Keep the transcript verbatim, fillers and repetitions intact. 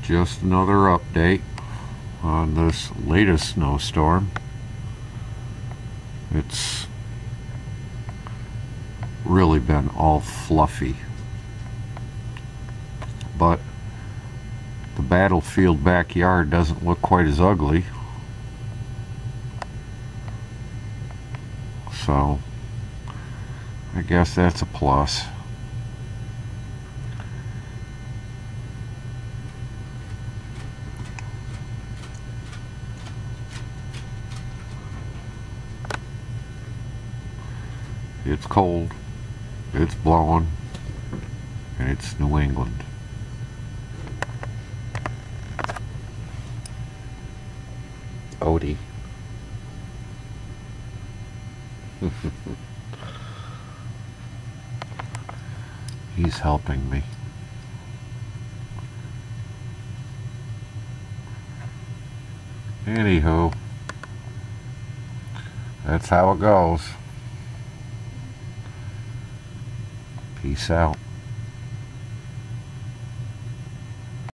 Just another update on this latest snowstorm. It's really been all fluffy, but the battlefield backyard doesn't look quite as ugly, so I guess that's a plus. It's cold, it's blowing, and it's New England. Odie. He's helping me. Anywho, that's how it goes. Peace out.